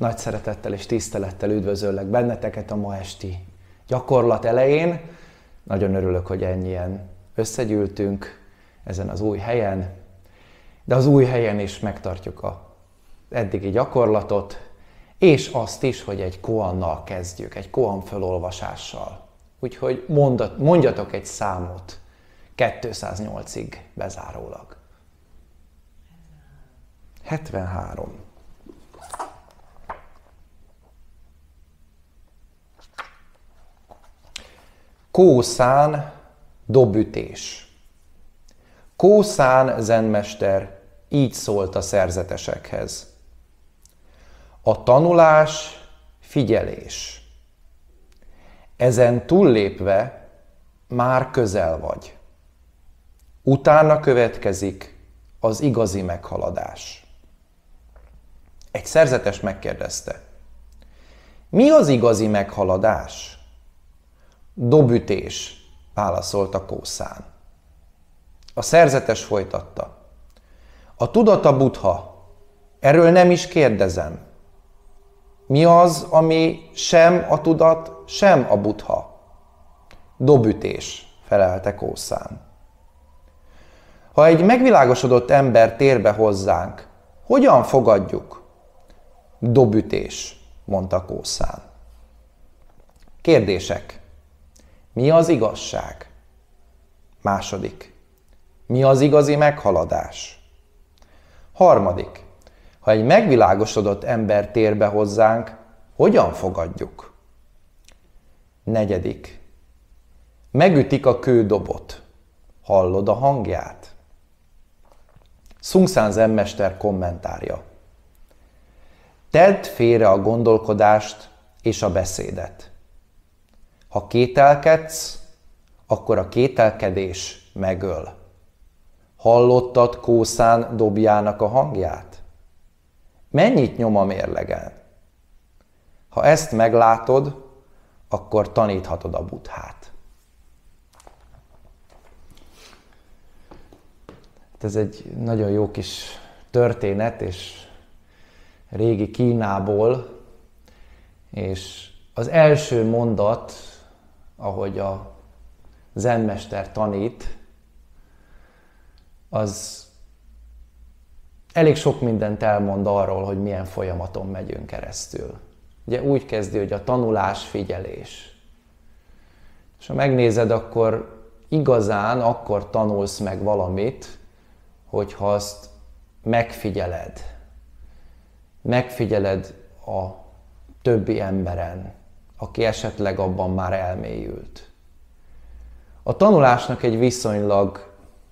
Nagy szeretettel és tisztelettel üdvözöllek benneteket a ma esti gyakorlat elején. Nagyon örülök, hogy ennyien összegyűltünk ezen az új helyen, de az új helyen is megtartjuk az eddigi gyakorlatot, és azt is, hogy egy koannal kezdjük, egy koan felolvasással. Úgyhogy mondjatok egy számot 208-ig bezárólag. 73. Kószán dobütés. Kószán zenmester így szólt a szerzetesekhez. A tanulás figyelés. Ezen túllépve már közel vagy. Utána következik az igazi meghaladás. Egy szerzetes megkérdezte, mi az igazi meghaladás? Dobütés, válaszolta Kószán. A szerzetes folytatta. A tudat a Buddha, erről nem is kérdezem. Mi az, ami sem a tudat, sem a Buddha? Dobütés, felelte Kószán. Ha egy megvilágosodott ember tér be hozzánk, hogyan fogadjuk? Dobütés, mondta Kószán. Kérdések. Mi az igazság? Második. Mi az igazi meghaladás? Harmadik. Ha egy megvilágosodott ember tér be hozzánk, hogyan fogadjuk? Negyedik. Megütik a kődobot. Hallod a hangját? Sung-San zenmester kommentárja. Tedd félre a gondolkodást és a beszédet. Ha kételkedsz, akkor a kételkedés megöl. Hallottad Kószán dobjának a hangját? Mennyit nyom a mérlegen? Ha ezt meglátod, akkor taníthatod a Buddhát. Ez egy nagyon jó kis történet, és régi Kínából, és az első mondat, ahogy a zenmester tanít, az elég sok mindent elmond arról, hogy milyen folyamaton megyünk keresztül. Ugye úgy kezdi, hogy a tanulás figyelés. És ha megnézed, akkor igazán akkor tanulsz meg valamit, hogyha azt megfigyeled. Megfigyeled a többi emberen, aki esetleg abban már elmélyült. A tanulásnak egy viszonylag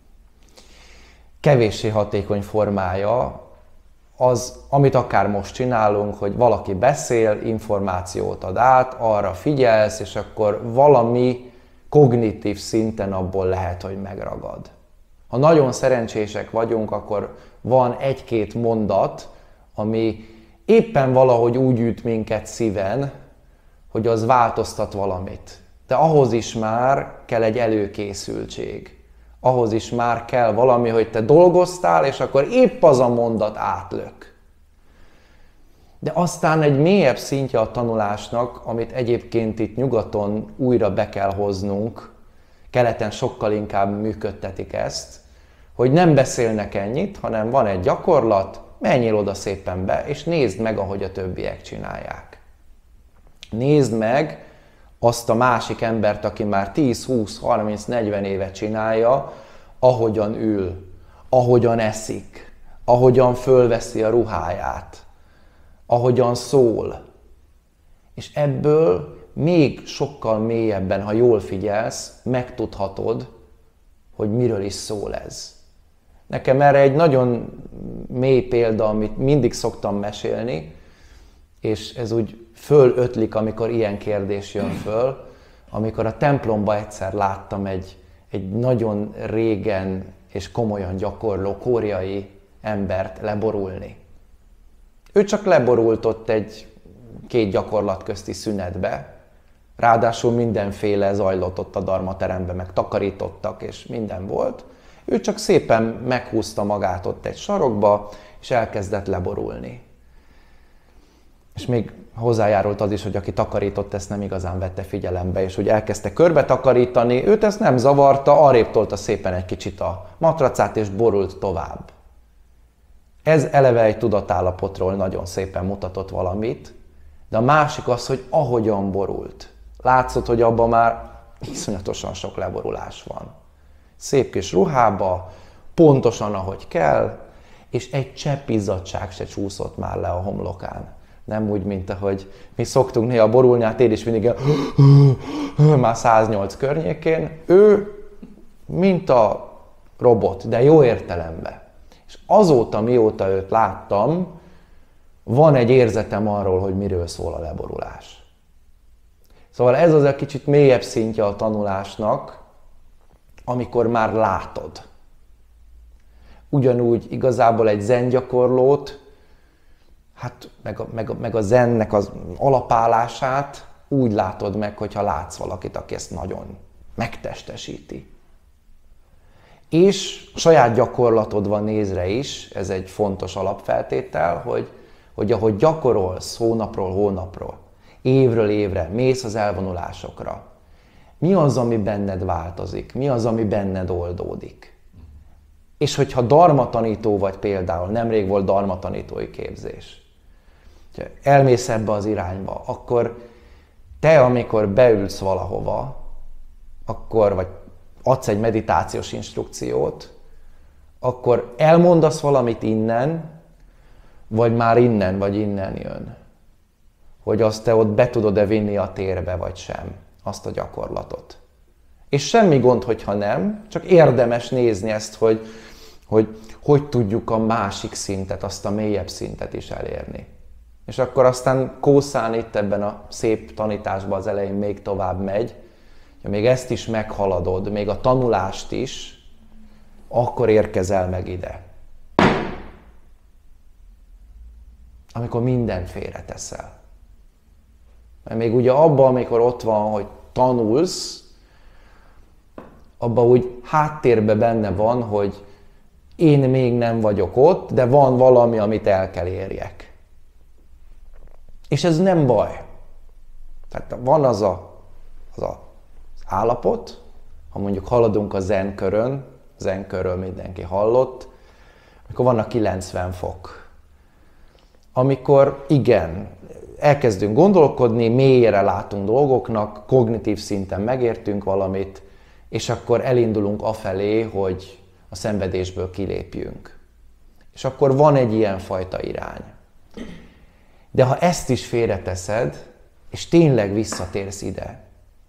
kevéssé hatékony formája az, amit akár most csinálunk, hogy valaki beszél, információt ad át, arra figyelsz, és akkor valami kognitív szinten abból lehet, hogy megragad. Ha nagyon szerencsések vagyunk, akkor van egy-két mondat, ami éppen valahogy úgy üt minket szíven, hogy az változtat valamit. De ahhoz is már kell egy előkészültség. Ahhoz is már kell valami, hogy te dolgoztál, és akkor épp az a mondat átlök. De aztán egy mélyebb szintje a tanulásnak, amit egyébként itt nyugaton újra be kell hoznunk, keleten sokkal inkább működtetik ezt, hogy nem beszélnek ennyit, hanem van egy gyakorlat, menjél oda szépen be, és nézd meg, ahogy a többiek csinálják. Nézd meg azt a másik embert, aki már 10, 20, 30, 40 éve csinálja, ahogyan ül, ahogyan eszik, ahogyan fölveszi a ruháját, ahogyan szól. És ebből még sokkal mélyebben, ha jól figyelsz, megtudhatod, hogy miről is szól ez. Nekem erre egy nagyon mély példa, amit mindig szoktam mesélni, és ez úgy fölötlik, amikor ilyen kérdés jön föl, amikor a templomba egyszer láttam egy nagyon régen és komolyan gyakorló koreai embert leborulni. Ő csak leborult ott két gyakorlat közti szünetbe, ráadásul mindenféle zajlott ott a dharmateremben, meg takarítottak, és minden volt. Ő csak szépen meghúzta magát ott egy sarokba, és elkezdett leborulni. És még hozzájárult az is, hogy aki takarított, ezt nem igazán vette figyelembe, és hogy elkezdte körbe takarítani, őt ezt nem zavarta, arrébb tolta szépen egy kicsit a matracát, és borult tovább. Ez eleve egy tudatállapotról nagyon szépen mutatott valamit, de a másik az, hogy ahogyan borult. Látszott, hogy abban már iszonyatosan sok leborulás van. Szép kis ruhába, pontosan ahogy kell, és egy csepp izzadság se csúszott már le a homlokán. Nem úgy, mint ahogy mi szoktunk néha borulni, hát én is mindig már 108 környékén. Ő, mint a robot, de jó értelemben. És azóta, mióta őt láttam, van egy érzetem arról, hogy miről szól a leborulás. Szóval ez az egy kicsit mélyebb szintje a tanulásnak, amikor már látod. Ugyanúgy igazából egy zen gyakorlót, hát meg a zennek az alapállását úgy látod meg, hogyha látsz valakit, aki ezt nagyon megtestesíti. És saját gyakorlatodban nézre is, ez egy fontos alapfeltétel, hogy ahogy gyakorolsz hónapról hónapról, évről évre, mész az elvonulásokra, mi az, ami benned változik, mi az, ami benned oldódik. És hogyha dharma tanító vagy például, nemrég volt dharma tanítói képzés, ha elmész ebbe az irányba, akkor te, amikor beülsz valahova, vagy adsz egy meditációs instrukciót, akkor elmondasz valamit innen, vagy már innen, vagy innen jön. Hogy azt te ott be tudod-e vinni a térbe, vagy sem, azt a gyakorlatot. És semmi gond, hogyha nem, csak érdemes nézni ezt, hogy tudjuk a másik szintet, azt a mélyebb szintet is elérni. És akkor aztán Kószán itt ebben a szép tanításban az elején még tovább megy, ha még ezt is meghaladod, még a tanulást is, akkor érkezel meg ide. Amikor mindent félreteszel. Mert még ugye abban, amikor ott van, hogy tanulsz, abban úgy háttérben benne van, hogy én még nem vagyok ott, de van valami, amit el kell érjek. És ez nem baj. Tehát van az állapot, ha mondjuk haladunk a zenkörről mindenki hallott, amikor vannak 90 fok. Amikor igen, elkezdünk gondolkodni, mélyre látunk dolgoknak, kognitív szinten megértünk valamit, és akkor elindulunk afelé, hogy a szenvedésből kilépjünk. És akkor van egy ilyen fajta irány. De ha ezt is félreteszed, és tényleg visszatérsz ide,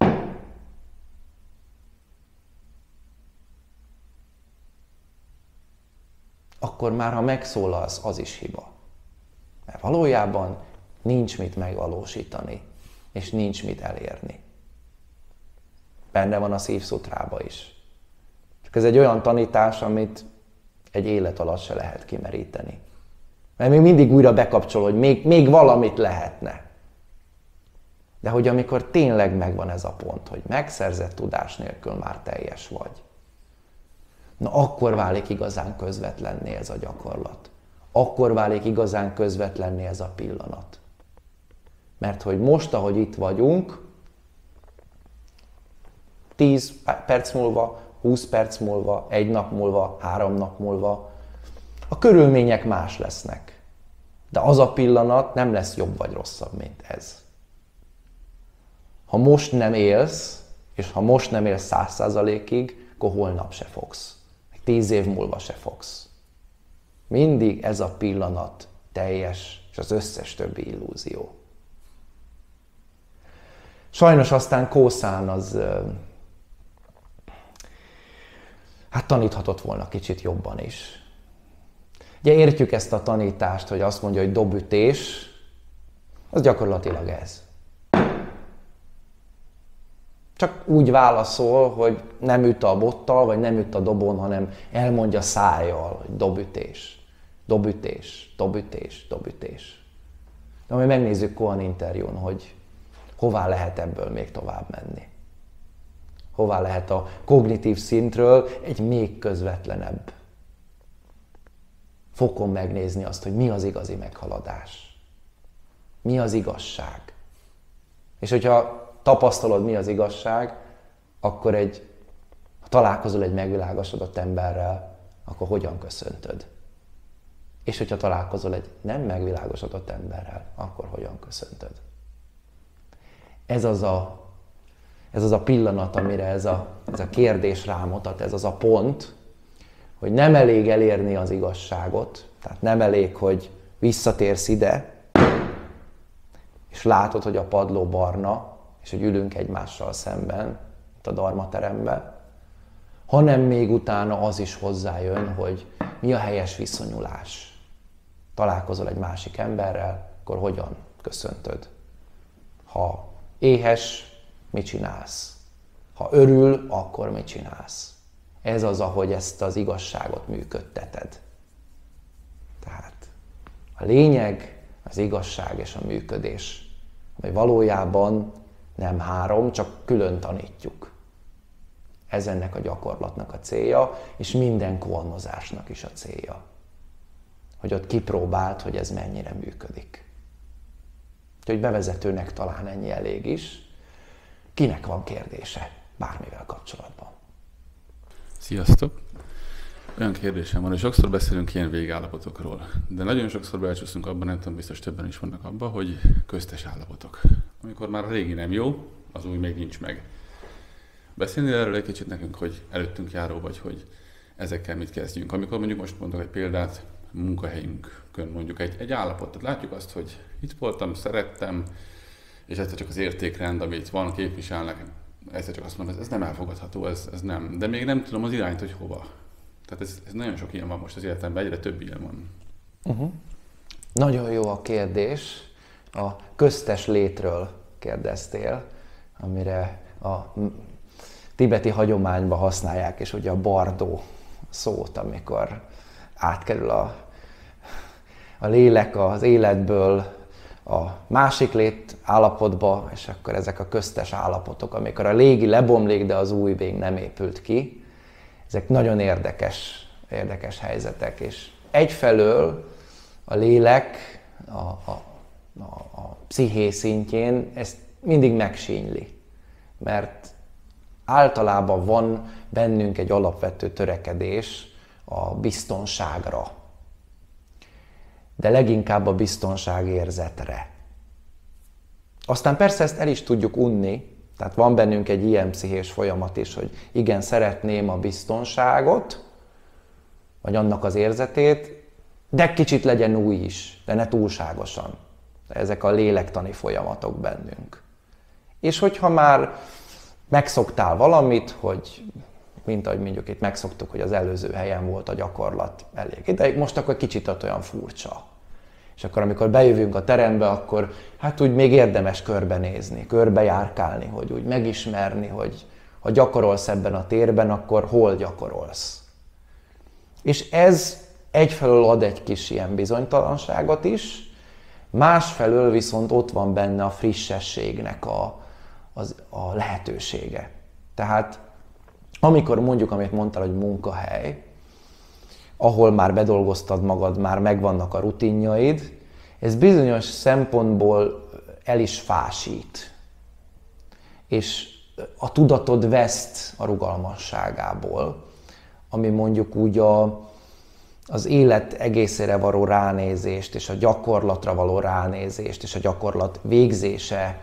akkor már ha megszólalsz, az is hiba. Mert valójában nincs mit megvalósítani, és nincs mit elérni. Benne van a szívszutrába is. Csak ez egy olyan tanítás, amit egy élet alatt se lehet kimeríteni. Mert még mindig újra bekapcsol, hogy még valamit lehetne. De hogy amikor tényleg megvan ez a pont, hogy megszerzett tudás nélkül már teljes vagy, na akkor válik igazán közvetlenné ez a gyakorlat. Akkor válik igazán közvetlenné ez a pillanat. Mert hogy most, ahogy itt vagyunk, 10 perc múlva, 20 perc múlva, 1 nap múlva, 3 nap múlva, a körülmények más lesznek. De az a pillanat nem lesz jobb vagy rosszabb, mint ez. Ha most nem élsz, és ha most nem élsz 100%-ig, akkor holnap se fogsz. 10 év múlva se fogsz. Mindig ez a pillanat teljes, és az összes többi illúzió. Sajnos aztán Kószán az taníthatott volna kicsit jobban is. Ugye értjük ezt a tanítást, hogy azt mondja, hogy dobütés, az gyakorlatilag ez. Csak úgy válaszol, hogy nem üt a bottal, vagy nem üt a dobon, hanem elmondja szájjal, hogy dobütés, dobütés, dobütés, dobütés. De majd megnézzük Kohan interjún, hogy hová lehet ebből még tovább menni. Hová lehet a kognitív szintről egy még közvetlenebb fokon megnézni azt, hogy mi az igazi meghaladás. Mi az igazság? És hogyha tapasztalod, mi az igazság, akkor ha találkozol egy megvilágosodott emberrel, akkor hogyan köszöntöd? És hogyha találkozol egy nem megvilágosodott emberrel, akkor hogyan köszöntöd? Ez az a pillanat, amire ez a kérdés rámutat, ez az a pont, hogy nem elég elérni az igazságot, tehát nem elég, hogy visszatérsz ide, és látod, hogy a padló barna, és hogy ülünk egymással szemben, itt a dharmateremben, hanem még utána az is hozzájön, hogy mi a helyes viszonyulás. Találkozol egy másik emberrel, akkor hogyan köszöntöd? Ha éhes, mit csinálsz? Ha örül, akkor mit csinálsz? Ez az, ahogy ezt az igazságot működteted. Tehát a lényeg, az igazság és a működés, ami valójában nem három, csak külön tanítjuk. Ez ennek a gyakorlatnak a célja, és minden kolmozásnak is a célja. Hogy ott kipróbáld, hogy ez mennyire működik. Úgyhogy bevezetőnek talán ennyi elég is. Kinek van kérdése bármivel kapcsolatban? Sziasztok! Olyan kérdésem van, hogy sokszor beszélünk ilyen végállapotokról, de nagyon sokszor belecsúszunk abban, nem tudom, biztos többen is vannak abban, hogy köztes állapotok. Amikor már a régi nem jó, az új még nincs meg. Beszélni erről egy kicsit nekünk, hogy előttünk járó vagy, hogy ezekkel mit kezdjünk. Amikor mondjuk most mondok egy példát, munkahelyünkön mondjuk egy állapotot. Látjuk azt, hogy itt voltam, szerettem, és egyszer csak az értékrend, amit van, képviselnek, egyszer csak azt mondom, ez nem elfogadható, ez nem. De még nem tudom az irányt, hogy hova. Tehát ez nagyon sok ilyen van most az életemben, egyre több ilyen van. Nagyon jó a kérdés. A köztes létről kérdeztél, amire a tibeti hagyományban használják, és ugye a bardó szót, amikor átkerül a lélek az életből a másik lét állapotba, és akkor ezek a köztes állapotok, amikor a légi lebomlik, de az új még nem épült ki. Ezek nagyon érdekes helyzetek, és egyfelől a lélek a psziché szintjén ezt mindig megsínyli, mert általában van bennünk egy alapvető törekedés a biztonságra, de leginkább a biztonságérzetre. Aztán persze ezt el is tudjuk unni, tehát van bennünk egy ilyen pszichés folyamat is, hogy igen, szeretném a biztonságot, vagy annak az érzetét, de kicsit legyen új is, de ne túlságosan. Ezek a lélektani folyamatok bennünk. És hogyha már megszoktál valamit, hogy mint ahogy mondjuk itt megszoktuk, hogy az előző helyen volt a gyakorlat elég ideig, most akkor kicsit ott olyan furcsa. És akkor amikor bejövünk a terembe, akkor hát úgy még érdemes körbenézni, körbejárkálni, hogy úgy megismerni, hogy ha gyakorolsz ebben a térben, akkor hol gyakorolsz. És ez egyfelől ad egy kis ilyen bizonytalanságot is, másfelől viszont ott van benne a frissességnek a lehetősége. Tehát amikor mondjuk, amit mondtál, hogy munkahely, ahol már bedolgoztad magad, már megvannak a rutinjaid, ez bizonyos szempontból el is fásít. És a tudatod veszt a rugalmasságából, ami mondjuk úgy az élet egészére való ránézést, és a gyakorlatra való ránézést, és a gyakorlat végzése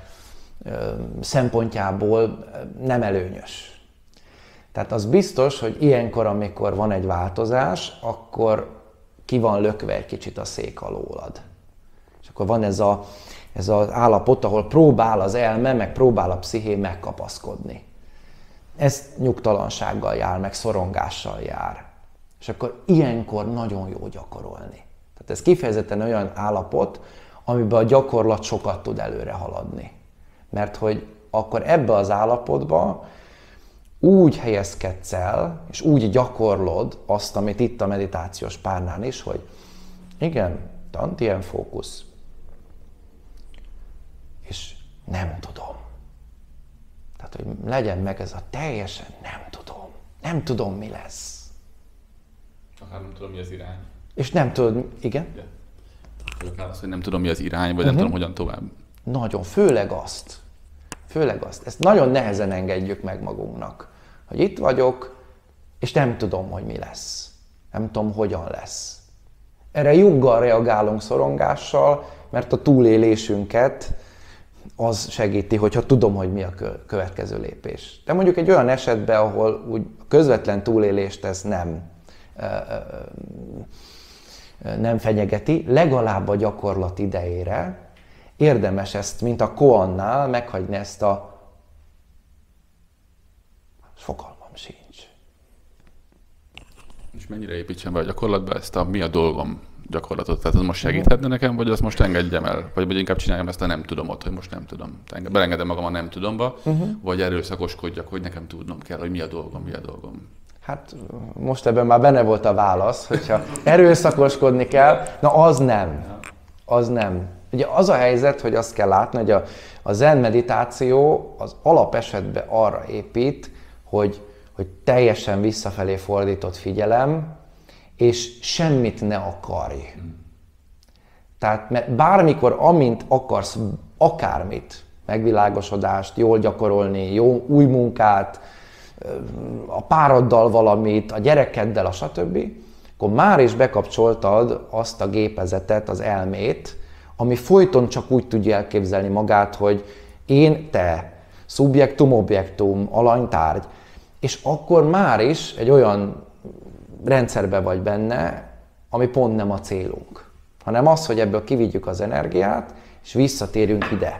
szempontjából nem előnyös. Tehát az biztos, hogy ilyenkor, amikor van egy változás, akkor ki van lökve egy kicsit a szék alólad. És akkor van ez az állapot, ahol próbál az elme, meg próbál a psziché megkapaszkodni. Ez nyugtalansággal jár, meg szorongással jár. És akkor ilyenkor nagyon jó gyakorolni. Tehát ez kifejezetten olyan állapot, amiben a gyakorlat sokat tud előre haladni. Mert hogy akkor ebbe az állapotba úgy helyezkedsz el, és úgy gyakorlod azt, amit itt a meditációs párnán is, hogy igen, tantien fókusz, és nem tudom. Tehát, hogy legyen meg ez a teljesen nem tudom, mi lesz. Akár nem tudom, mi az irány. És nem tudod, igen? De. Vagy akár azt, hogy nem tudom, mi az irány, vagy nem tudom, hogyan tovább. Nagyon, főleg azt. Főleg azt. Ezt nagyon nehezen engedjük meg magunknak. Hogy itt vagyok, és nem tudom, hogy mi lesz. Nem tudom, hogyan lesz. Erre Junggal reagálunk szorongással, mert a túlélésünket az segíti, hogyha tudom, hogy mi a következő lépés. De mondjuk egy olyan esetben, ahol úgy közvetlen túlélést ez nem fenyegeti, legalább a gyakorlat idejére érdemes ezt, mint a koannál, meghagyni ezt a fogalmam sincs. És mennyire építsem be a gyakorlatba ezt a mi a dolgom gyakorlatot? Tehát az most segíthetne nekem, vagy azt most engedjem el? Vagy inkább csináljam ezt a nem tudomot, hogy most nem tudom. Belengedem magam a nem tudomba, vagy erőszakoskodjak, hogy nekem tudnom kell, hogy mi a dolgom, mi a dolgom. Hát most ebben már benne volt a válasz, hogyha erőszakoskodni kell, na az nem. Az nem. Ugye az a helyzet, hogy azt kell látni, hogy a zen meditáció az alapesetben arra épít, hogy teljesen visszafelé fordított figyelem, és semmit ne akarj. Tehát mert bármikor, amint akarsz akármit, megvilágosodást, jól gyakorolni, jó új munkát, a pároddal valamit, a gyerekeddel, a stb., akkor már is bekapcsoltad azt a gépezetet, az elmét, ami folyton csak úgy tudja elképzelni magát, hogy én, te, szubjektum, objektum, alanytárgy, és akkor már is egy olyan rendszerbe vagy benne, ami pont nem a célunk, hanem az, hogy ebből kivigyük az energiát, és visszatérjünk ide.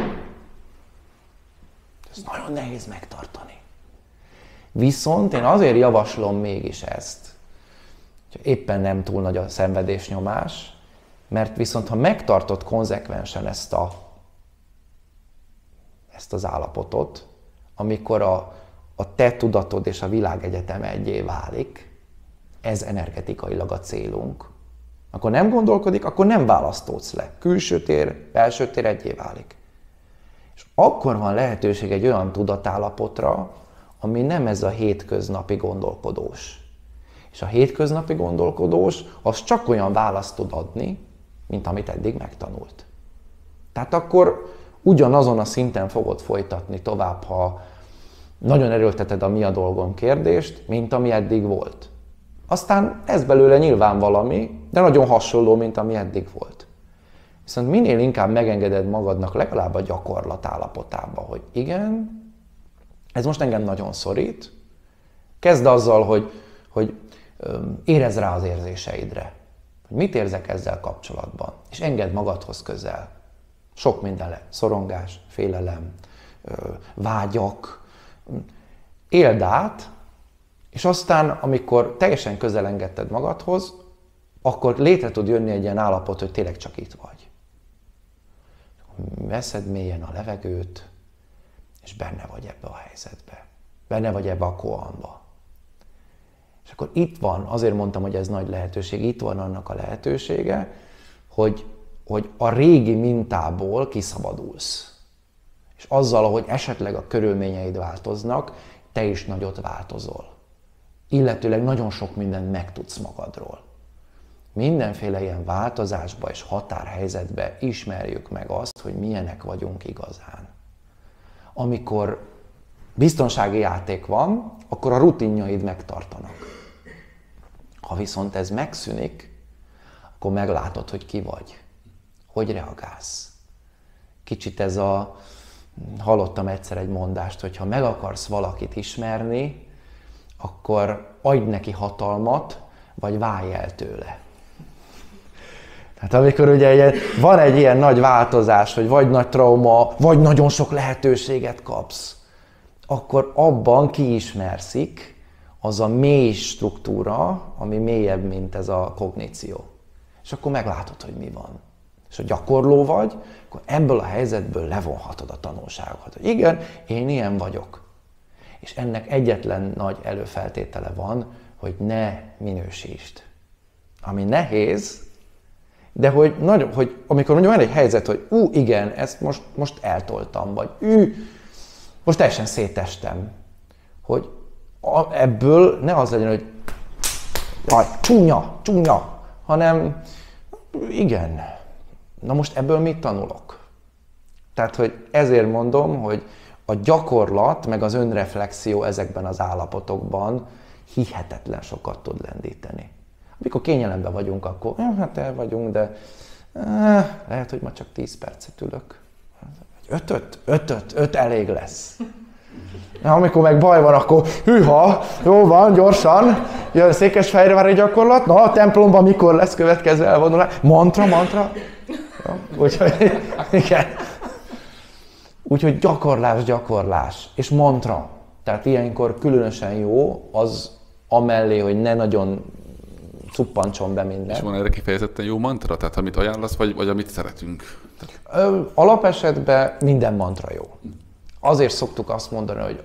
Ez nagyon nehéz megtartani. Viszont én azért javaslom mégis ezt, hogy éppen nem túl nagy a szenvedésnyomás, mert viszont ha megtartod konzekvensen ezt az állapotot, amikor a te tudatod és a világegyetem egyé válik, ez energetikailag a célunk, akkor nem gondolkodik, akkor nem választódsz le. Külső tér, belső tér egyé válik. És akkor van lehetőség egy olyan tudatállapotra, ami nem ez a hétköznapi gondolkodós. És a hétköznapi gondolkodós az csak olyan választ tud adni, mint amit eddig megtanult. Tehát akkor ugyanazon a szinten fogod folytatni tovább, ha nagyon erőlteted a mi a dolgom kérdést, mint ami eddig volt. Aztán ez belőle nyilván valami, de nagyon hasonló, mint ami eddig volt. Viszont minél inkább megengeded magadnak legalább a gyakorlat állapotába, hogy igen, ez most engem nagyon szorít, kezd azzal, hogy érezd rá az érzéseidre, hogy mit érzek ezzel kapcsolatban, és engedd magadhoz közel. Sok minden lehet, szorongás, félelem, vágyak, éld át, és aztán, amikor teljesen közel engedted magadhoz, akkor létre tud jönni egy ilyen állapot, hogy tényleg csak itt vagy. Veszed mélyen a levegőt, és benne vagy ebbe a helyzetbe. Benne vagy ebbe a koanba. És akkor itt van, azért mondtam, hogy ez nagy lehetőség, itt van annak a lehetősége, hogy a régi mintából kiszabadulsz. És azzal, ahogy esetleg a körülményeid változnak, te is nagyot változol. Illetőleg nagyon sok mindent megtudsz magadról. Mindenféle ilyen változásba és határhelyzetbe ismerjük meg azt, hogy milyenek vagyunk igazán. Amikor biztonsági játék van, akkor a rutinjaid megtartanak. Ha viszont ez megszűnik, akkor meglátod, hogy ki vagy. Hogy reagálsz. Kicsit hallottam egyszer egy mondást, hogy ha meg akarsz valakit ismerni, akkor adj neki hatalmat, vagy válj el tőle. Tehát amikor ugye van egy ilyen nagy változás, hogy vagy nagy trauma, vagy nagyon sok lehetőséget kapsz, akkor abban kiismerszik az a mély struktúra, ami mélyebb, mint ez a kogníció. És akkor meglátod, hogy mi van. És ha gyakorló vagy, akkor ebből a helyzetből levonhatod a tanulságokat. Hogy igen, én ilyen vagyok. És ennek egyetlen nagy előfeltétele van, hogy ne minősítsd. Ami nehéz, de hogy amikor mondjuk van egy helyzet, hogy igen, ezt most eltoltam, vagy most teljesen szétestem, hogy ebből ne az legyen, hogy csúnya, hanem igen, na most ebből mit tanulok? Tehát, hogy ezért mondom, hogy a gyakorlat, meg az önreflexió ezekben az állapotokban hihetetlen sokat tud lendíteni. Amikor kényelemben vagyunk, akkor hát el vagyunk, de lehet, hogy ma csak 10 percet ülök. 5 elég lesz. Amikor meg baj van, akkor hűha, jó van, gyorsan, jön Székesfehérvári gyakorlat, na a templomban mikor lesz következő elvonulás? Mantra. Ja, úgyhogy, igen. Úgyhogy gyakorlás, és mantra. Tehát ilyenkor különösen jó az amellé, hogy ne nagyon cuppantson be minden. És van erre kifejezetten jó mantra? Tehát amit ajánlasz, vagy amit szeretünk? Alapesetben minden mantra jó. Azért szoktuk azt mondani, hogy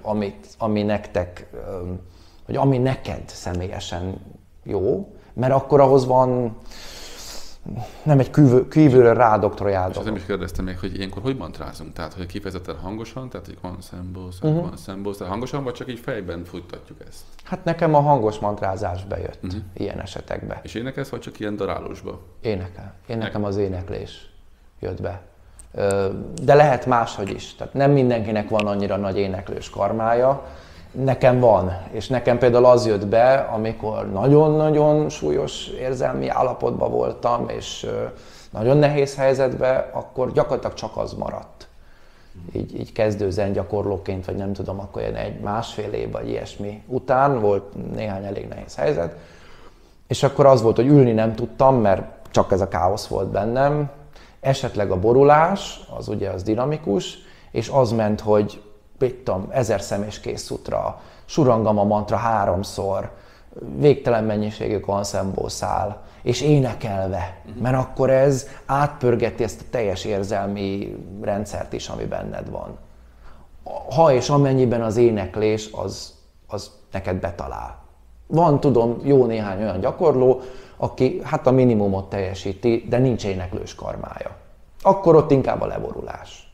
ami neked személyesen jó, mert akkor ahhoz van nem egy kívülről rádoktoráló. És nem is kérdeztem még, hogy ilyenkor hogy mantrázunk? Tehát, hogy kifejezetten hangosan, tehát hogy van szembósz, tehát hangosan, vagy csak így fejben futtatjuk ezt? Hát nekem a hangos mantrázás bejött ilyen esetekben. És énekelsz, vagy csak ilyen darálósba? Énekel. Nekem az éneklés jött be. De lehet máshogy is. Tehát nem mindenkinek van annyira nagy éneklős karmája. Nekem van, és nekem például az jött be, amikor nagyon-nagyon súlyos érzelmi állapotban voltam, és nagyon nehéz helyzetben, akkor gyakorlatilag csak az maradt. Így kezdő zengyakorlóként, vagy nem tudom, akkor ilyen 1-1,5 év vagy ilyesmi után volt néhány elég nehéz helyzet. És akkor az volt, hogy ülni nem tudtam, mert csak ez a káosz volt bennem. Esetleg a borulás, az ugye az dinamikus, és az ment, hogy 1000 szemés készútra, surangam a mantra 3-szor, végtelen mennyiségű konszembószál, és énekelve, mert akkor ez átpörgeti ezt a teljes érzelmi rendszert is, ami benned van. Ha és amennyiben az éneklés, az neked betalál. Van, tudom, jó néhány olyan gyakorló, aki hát a minimumot teljesíti, de nincs éneklős karmája. Akkor ott inkább a leborulás.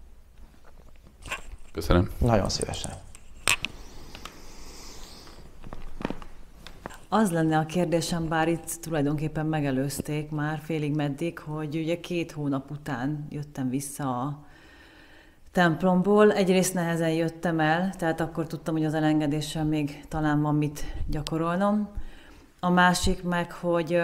Köszönöm. Nagyon szívesen. Az lenne a kérdésem, bár itt tulajdonképpen megelőzték már félig meddig, hogy ugye 2 hónap után jöttem vissza a templomból. Egyrészt nehezen jöttem el, tehát akkor tudtam, hogy az elengedéssel még talán van mit gyakorolnom. A másik meg, hogy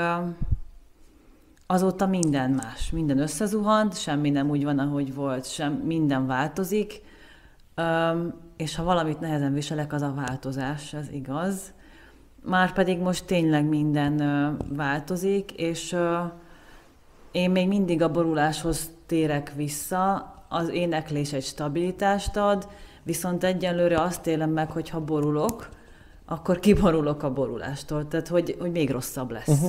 azóta minden más, minden összezuhant, semmi nem úgy van, ahogy volt, minden változik, és ha valamit nehezen viselek, az a változás, ez igaz. Márpedig most tényleg minden változik, és én még mindig a boruláshoz térek vissza, az éneklés egy stabilitást ad, viszont egyelőre azt élem meg, hogy ha borulok, akkor kiborulok a borulástól, tehát hogy még rosszabb lesz.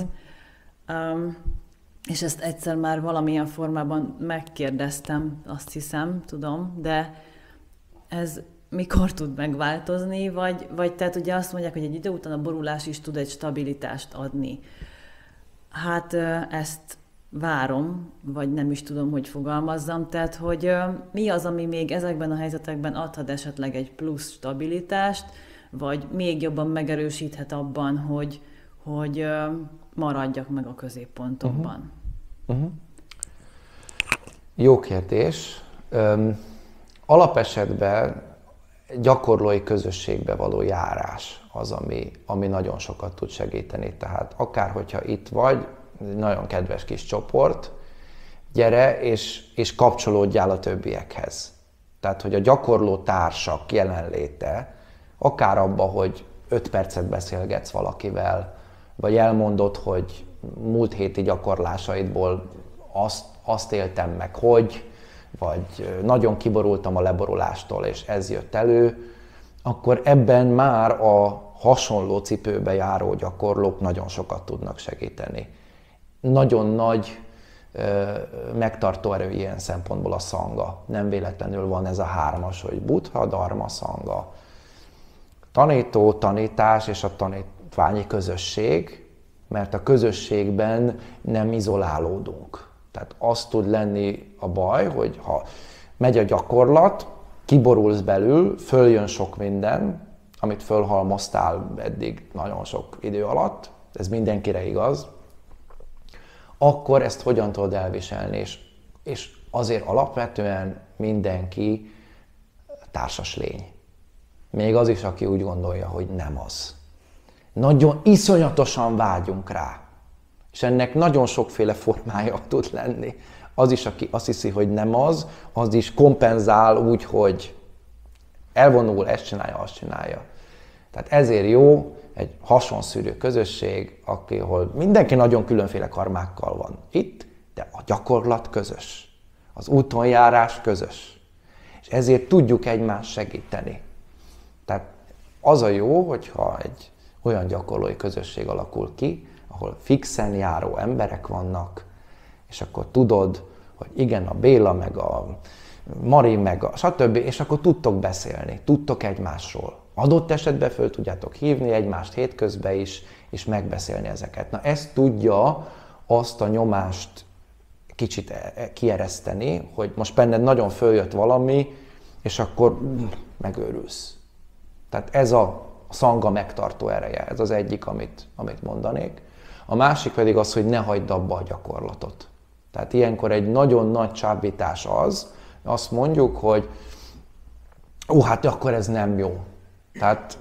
És ezt egyszer már valamilyen formában megkérdeztem, azt hiszem, tudom, de ez mikor tud megváltozni, vagy tehát ugye azt mondják, hogy egy idő után a borulás is tud egy stabilitást adni. Hát ezt várom, vagy nem is tudom, hogy fogalmazzam, tehát hogy mi az, ami még ezekben a helyzetekben adhat esetleg egy plusz stabilitást, vagy még jobban megerősíthet abban, hogy maradjak meg a középpontokban. Jó kérdés. Alapesetben gyakorlói közösségbe való járás az, ami nagyon sokat tud segíteni. Tehát akár, hogyha itt vagy, nagyon kedves kis csoport, gyere és kapcsolódjál a többiekhez. Tehát, hogy a gyakorló társak jelenléte, akár abba, hogy 5 percet beszélgetsz valakivel, vagy elmondod, hogy múlt héti gyakorlásaidból azt éltem meg, vagy nagyon kiborultam a leborulástól, és ez jött elő, akkor ebben már a hasonló cipőbe járó gyakorlók nagyon sokat tudnak segíteni. Nagyon nagy megtartó erő ilyen szempontból a szanga. Nem véletlenül van ez a 3-as, hogy buddha, dharma, szanga. Tanító, tanítás és a tanítványi közösség, mert a közösségben nem izolálódunk. Tehát az tud lenni a baj, hogy ha megy a gyakorlat, kiborulsz belül, följön sok minden, amit fölhalmoztál eddig nagyon sok idő alatt, ez mindenkire igaz, akkor ezt hogyan tudod elviselni. És azért alapvetően mindenki társas lény. Még az is, aki úgy gondolja, hogy nem az. Nagyon iszonyatosan vágyunk rá. És ennek nagyon sokféle formája tud lenni. Az is, aki azt hiszi, hogy nem az is kompenzál úgy, hogy elvonul, ezt csinálja, azt csinálja. Tehát ezért jó egy hasonszűrő közösség, ahol mindenki nagyon különféle karmákkal van itt, de a gyakorlat közös. Az útonjárás közös. És ezért tudjuk egymást segíteni. Tehát az a jó, hogyha egy olyan gyakorlói közösség alakul ki, ahol fixen járó emberek vannak, és akkor tudod, hogy igen, a Béla, meg a Mari, meg a stb., és akkor tudtok beszélni, tudtok egymásról. Adott esetben föl tudjátok hívni egymást hétközben is, és megbeszélni ezeket. Na ez tudja azt a nyomást kicsit kiereszteni, hogy most benned nagyon följött valami, és akkor megőrülsz. Tehát ez a szanga megtartó ereje, ez az egyik, amit mondanék. A másik pedig az, hogy ne hagyd abba a gyakorlatot. Tehát ilyenkor egy nagyon nagy csábítás az, azt mondjuk, hogy hát akkor ez nem jó. Tehát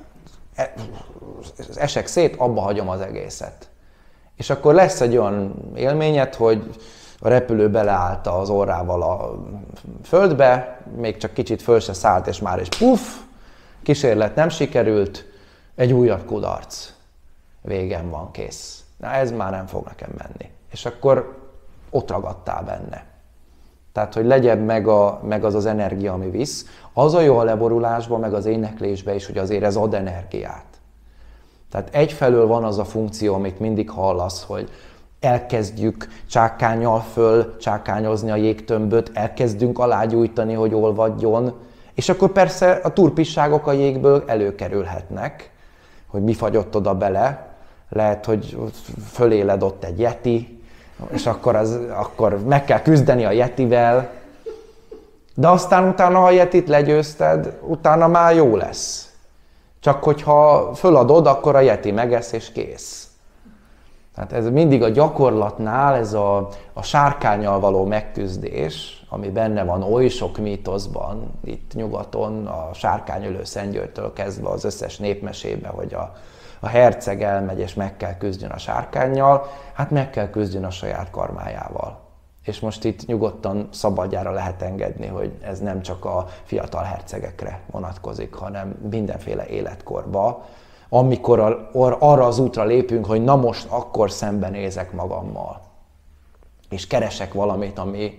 esek szét, abba hagyom az egészet. És akkor lesz egy olyan élményed, hogy a repülő beleállt az orrával a földbe, még csak kicsit föl se szállt, és már is puff, kísérlet nem sikerült, egy újabb kudarc. Végem van, kész. Na ez már nem fog nekem menni. És akkor ott ragadtál benne. Tehát, hogy legyen meg az az energia, ami visz. Az a jó a leborulásban, meg az éneklésben is, hogy azért ez ad energiát. Tehát egyfelől van az a funkció, amit mindig hallasz, hogy elkezdjük csákánnyal föl csákányozni a jégtömböt, elkezdünk alágyújtani, hogy olvadjon, és akkor persze a turpisságok a jégből előkerülhetnek, hogy mi fagyott oda bele, lehet, hogy föléled ott egy yeti, és akkor meg kell küzdeni a yetivel, de aztán utána, ha a yetit legyőzted, utána már jó lesz. Csak hogyha föladod, akkor a yeti megesz és kész. Tehát ez mindig a gyakorlatnál, ez a sárkánnyal való megküzdés, ami benne van oly sok mítoszban, itt nyugaton, a sárkányölő Szent Györgytől kezdve az összes népmesébe, hogy a herceg elmegy és meg kell küzdjön a sárkánnyal, hát meg kell küzdjön a saját karmájával. És most itt nyugodtan szabadjára lehet engedni, hogy ez nem csak a fiatal hercegekre vonatkozik, hanem mindenféle életkorba, amikor arra az útra lépünk, hogy na most akkor szembenézek magammal, és keresek valamit,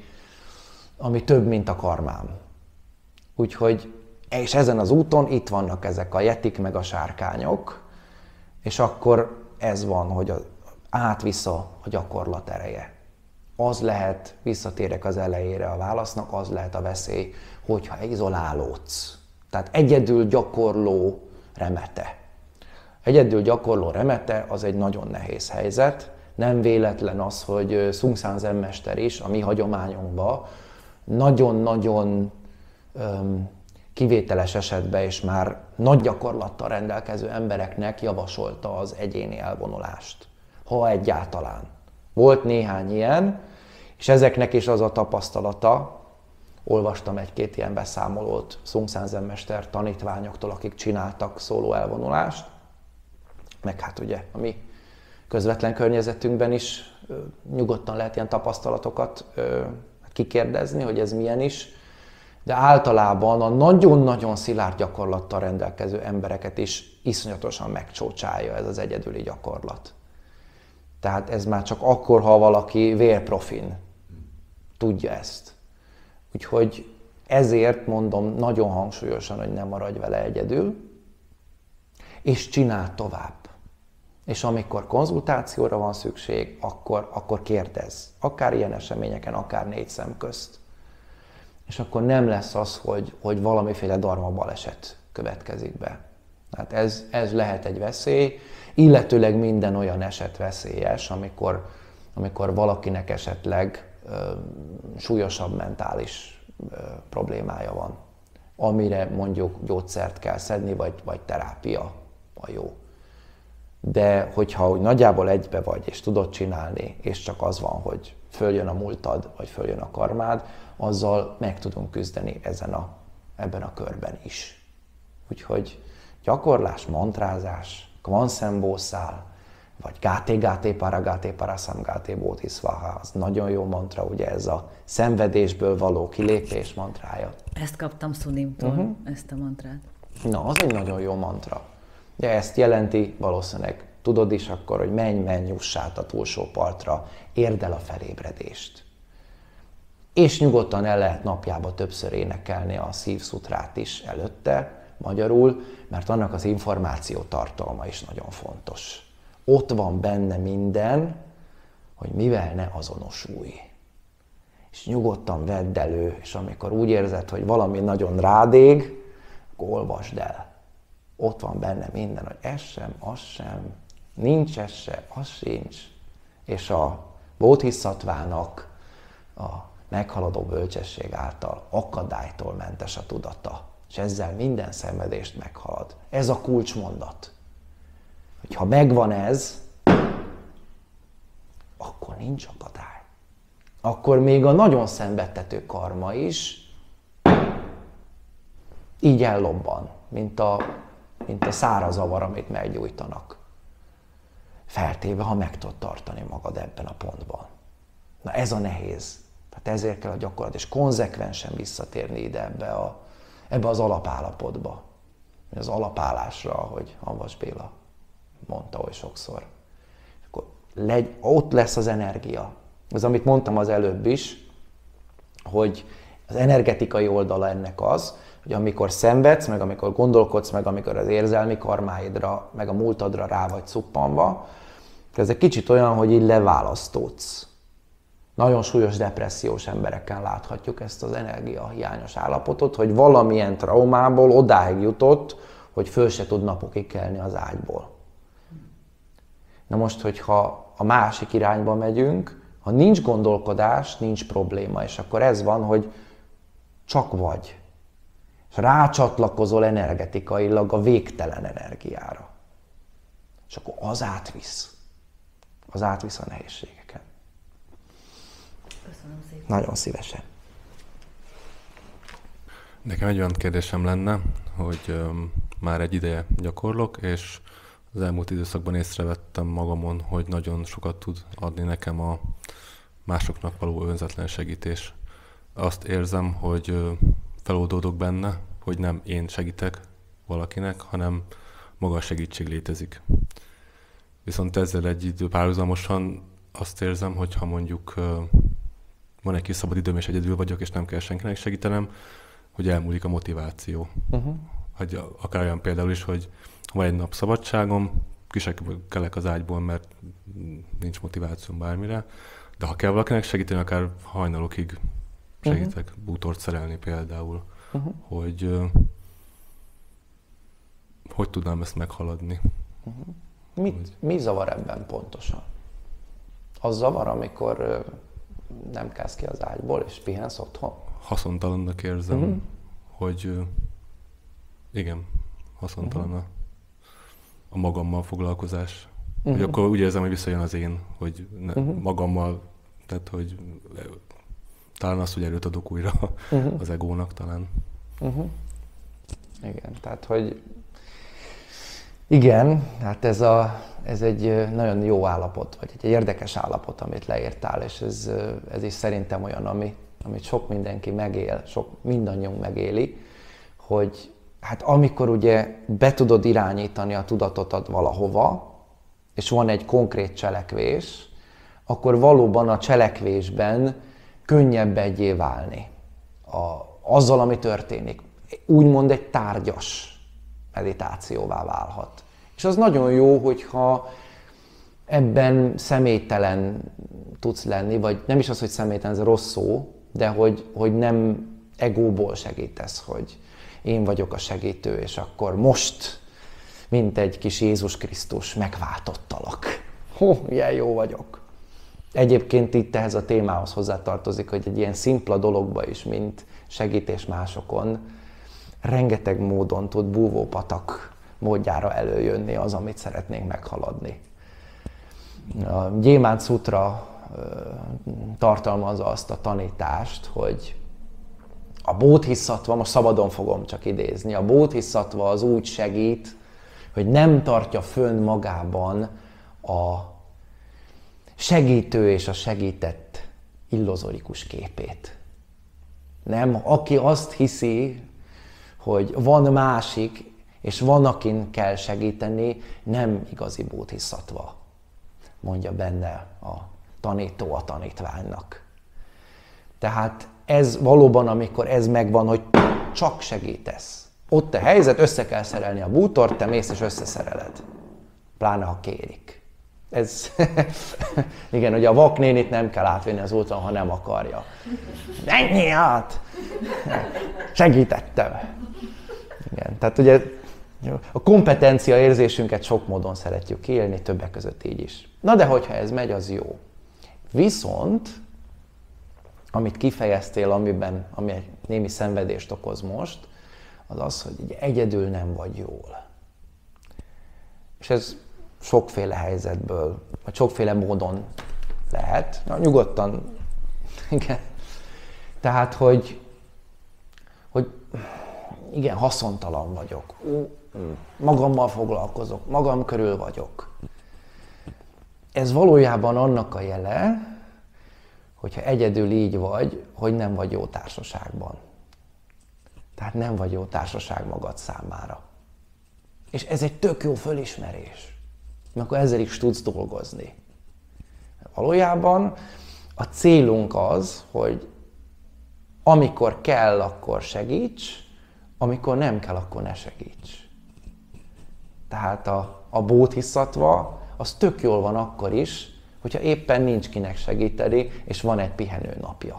ami több, mint a karmám. Úgyhogy, és ezen az úton itt vannak ezek a yetik meg a sárkányok, és akkor ez van, hogy át-vissza a gyakorlat ereje. Az lehet, visszatérek az elejére a válasznak, az lehet a veszély, hogyha izolálódsz. Tehát egyedül gyakorló remete. Egyedül gyakorló remete az egy nagyon nehéz helyzet. Nem véletlen az, hogy Sung San zenmester is a mi hagyományunkban nagyon-nagyon kivételes esetben és már nagy gyakorlattal rendelkező embereknek javasolta az egyéni elvonulást. Ha egyáltalán. Volt néhány ilyen, és ezeknek is az a tapasztalata, olvastam egy-két ilyen beszámolót Sung San zenmester tanítványoktól, akik csináltak szóló elvonulást, meg hát ugye a mi közvetlen környezetünkben is nyugodtan lehet ilyen tapasztalatokat kikérdezni, hogy ez milyen is, de általában a nagyon-nagyon szilárd gyakorlattal rendelkező embereket is iszonyatosan megcsócsálja ez az egyedüli gyakorlat. Tehát ez már csak akkor, ha valaki vérprofin tudja ezt. Úgyhogy ezért mondom nagyon hangsúlyosan, hogy ne maradj vele egyedül, és csináld tovább. És amikor konzultációra van szükség, akkor kérdezz. Akár ilyen eseményeken, akár 4 szem közt. És akkor nem lesz az, hogy valamiféle dharma baleset következik be. Hát ez lehet egy veszély, illetőleg minden olyan eset veszélyes, amikor valakinek esetleg súlyosabb mentális problémája van, amire mondjuk gyógyszert kell szedni, vagy terápia a jó. De hogyha úgy nagyjából egybe vagy, és tudod csinálni, és csak az van, hogy följön a múltad, vagy följön a karmád, azzal meg tudunk küzdeni ebben a körben is. Úgyhogy gyakorlás, mantrázás, kvanszembószál, vagy gáté paragáté paraszam gáté bodhiszvaha, az nagyon jó mantra, ugye ez a szenvedésből való kilépés mantrája. Ezt kaptam Szunimtól, ezt a mantrát. Na, az egy nagyon jó mantra. Ugye ezt jelenti valószínűleg, tudod is akkor, hogy menj, juss át a túlsó partra, érd el a felébredést. És nyugodtan el lehet napjába többször énekelni a szívszutrát is előtte, magyarul, mert annak az információ tartalma is nagyon fontos. Ott van benne minden, hogy mivel ne azonosulj. És nyugodtan vedd elő, és amikor úgy érzed, hogy valami nagyon rádég, akkor olvasd el. Ott van benne minden, hogy ez sem, az sem, nincs ez se, az sincs. És a bodhisattvának a meghaladó bölcsesség által akadálytól mentes a tudata. És ezzel minden szenvedést meghalad. Ez a kulcsmondat. Hogyha megvan ez, akkor nincs akadály. Akkor még a nagyon szenvedtető karma is így ellobban, mint a száraz avar, amit meggyújtanak. Feltéve, ha meg tudod tartani magad ebben a pontban. Na ez a nehéz. Tehát ezért kell a gyakorlat, és konzekvensen visszatérni ide ebbe az alapállapotba. Az alapállásra, ahogy Hamvas Béla mondta oly sokszor. Akkor ott lesz az energia. Az, amit mondtam az előbb is, hogy az energetikai oldala ennek az, hogy amikor szenvedsz, meg amikor gondolkodsz, meg amikor az érzelmi karmáidra, meg a múltadra rá vagy cuppanva, ez egy kicsit olyan, hogy így leválasztódsz. Nagyon súlyos depressziós embereken láthatjuk ezt az energiahiányos állapotot, hogy valamilyen traumából odáig jutott, hogy föl se tud napokig kelni az ágyból. Na most, hogyha a másik irányba megyünk, ha nincs gondolkodás, nincs probléma, és akkor ez van, hogy csak vagy. És rácsatlakozol energetikailag a végtelen energiára. És akkor az átvisz. Az átvisz a nehézségeken. Köszönöm szépen. Nagyon szívesen. Nekem egy olyan kérdésem lenne, hogy már egy ideje gyakorlok, és az elmúlt időszakban észrevettem magamon, hogy nagyon sokat tud adni nekem a másoknak való önzetlen segítés. Azt érzem, hogy feloldódok benne, hogy nem én segítek valakinek, hanem maga a segítség létezik. Viszont ezzel egy idő párhuzamosan azt érzem, hogy ha mondjuk van egy kis szabad időm és egyedül vagyok, és nem kell senkinek segítenem, hogy elmúlik a motiváció. Hogy akár olyan például is, hogy van egy nap szabadságom, kisekelek az ágyból, mert nincs motivációm bármire, de ha kell valakinek segíteni, akár hajnalokig segítek bútort szerelni például, hogy tudnám ezt meghaladni. Mi zavar ebben pontosan? Az zavar, amikor nem kelsz ki az ágyból, és pihensz otthon? Haszontalannak érzem, hogy igen, haszontalan a magammal foglalkozás. Hogy akkor úgy érzem, hogy visszajön az én, hogy magammal, tehát hogy talán az, hogy erőt adok újra az egónak talán. Igen, tehát hogy igen, hát ez egy nagyon jó állapot, vagy egy érdekes állapot, amit leírtál, és ez is szerintem olyan, amit sok mindenki megél, mindannyiunk megéli, hogy hát amikor ugye be tudod irányítani a tudatodat valahova, és van egy konkrét cselekvés, akkor valóban a cselekvésben könnyebb egyé válni azzal, ami történik. Úgymond egy tárgyas meditációvá válhat. És az nagyon jó, hogyha ebben személytelen tudsz lenni, vagy nem is az, hogy személytelen, ez rossz szó, de hogy nem egóból segítesz, hogy én vagyok a segítő, és akkor most, mint egy kis Jézus Krisztus, megváltottalak. Milyen jó vagyok. Egyébként itt ehhez a témához hozzátartozik, hogy egy ilyen szimpla dologba is, mint segítés másokon, rengeteg módon tud búvópatak módjára előjönni az, amit szeretnénk meghaladni. A Gyémánt Szutra tartalmazza azt a tanítást, hogy a Bódhiszatva, most szabadon fogom csak idézni, a Bódhiszatva az úgy segít, hogy nem tartja fönn magában a segítő és a segített illuzorikus képét. Nem, aki azt hiszi, hogy van másik, és van, akin kell segíteni, nem igazi Bódhiszatva, mondja benne a tanító a tanítványnak. Tehát ez valóban, amikor ez megvan, hogy csak segítesz. Ott a helyzet, össze kell szerelni a bútort, te mész és összeszereled. Pláne, ha kérik. Ez, igen, ugye a vaknénit nem kell átvinni az úton, ha nem akarja. Menjél át! Segítettem. Igen, tehát ugye a kompetencia érzésünket sok módon szeretjük élni, többek között így is. Na de hogyha ez megy, az jó. Viszont, amit kifejeztél, ami egy némi szenvedést okoz most, az az, hogy egyedül nem vagy jól. És ez sokféle helyzetből, vagy sokféle módon lehet. Na, nyugodtan, igen. Tehát, hogy igen, haszontalan vagyok. Magammal foglalkozok, magam körül vagyok. Ez valójában annak a jele, hogyha egyedül így vagy, hogy nem vagy jó társaságban. Tehát nem vagy jó társaság magad számára. És ez egy tök jó fölismerés, mert akkor ezzel is tudsz dolgozni. Valójában a célunk az, hogy amikor kell, akkor segíts, amikor nem kell, akkor ne segíts. Tehát a Bódhiszatva az tök jól van akkor is, hogyha éppen nincs kinek segíteni, és van egy pihenő napja.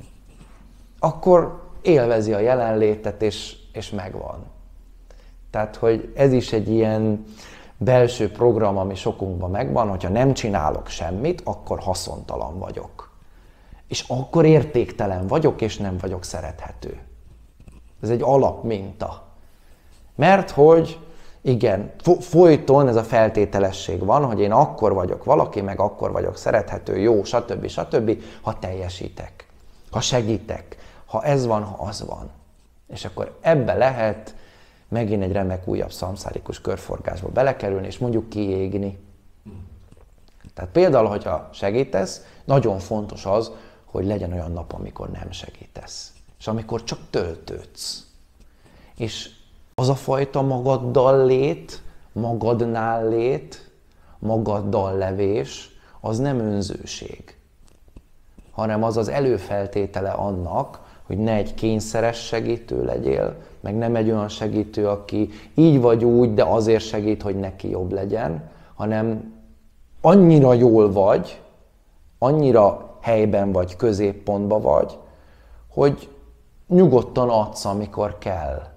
Akkor élvezi a jelenlétet, és megvan. Tehát, hogy ez is egy ilyen belső program, ami sokunkban megvan, hogyha nem csinálok semmit, akkor haszontalan vagyok. És akkor értéktelen vagyok, és nem vagyok szerethető. Ez egy alapminta. Mert hogy igen, folyton ez a feltételesség van, hogy én akkor vagyok valaki, meg akkor vagyok szerethető, jó, stb. Ha teljesítek, ha segítek, ha ez van, ha az van. És akkor ebbe lehet megint egy remek újabb szamszárikus körforgásba belekerülni, és mondjuk kiégni. Tehát például, hogyha segítesz, nagyon fontos az, hogy legyen olyan nap, amikor nem segítesz. És amikor csak töltődsz. És az a fajta magaddal lét, magadnál lét, magaddal levés, az nem önzőség, hanem az az előfeltétele annak, hogy ne egy kényszeres segítő legyél, meg nem egy olyan segítő, aki így vagy úgy, de azért segít, hogy neki jobb legyen, hanem annyira jól vagy, annyira helyben vagy, középpontban vagy, hogy nyugodtan adsz, amikor kell.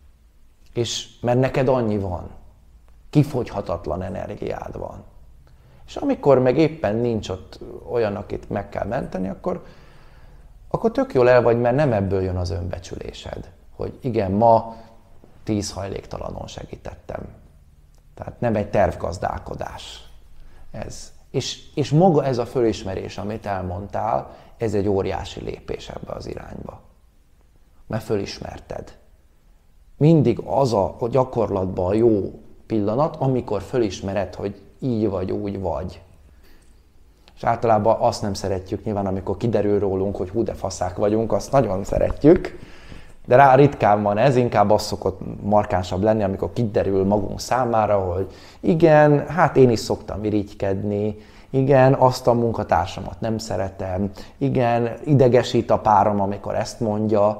És mert neked annyi van, kifogyhatatlan energiád van. És amikor meg éppen nincs ott olyan, akit meg kell menteni, akkor tök jól el vagy, mert nem ebből jön az önbecsülésed. Hogy igen, ma 10 hajléktalanon segítettem. Tehát nem egy tervgazdálkodás ez. És maga ez a fölismerés, amit elmondtál, ez egy óriási lépés ebbe az irányba. Mert fölismerted. Mindig az a gyakorlatban a jó pillanat, amikor fölismered, hogy így vagy, úgy vagy. És általában azt nem szeretjük nyilván, amikor kiderül rólunk, hogy hú de faszák vagyunk, azt nagyon szeretjük, de rá ritkán van ez, inkább az szokott markánsabb lenni, amikor kiderül magunk számára, hogy igen, hát én is szoktam irigykedni, igen, azt a munkatársamat nem szeretem, igen, idegesít a párom, amikor ezt mondja,